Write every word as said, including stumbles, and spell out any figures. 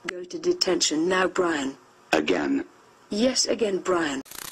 Go to detention now, Brian. Again. Yes, again, Brian.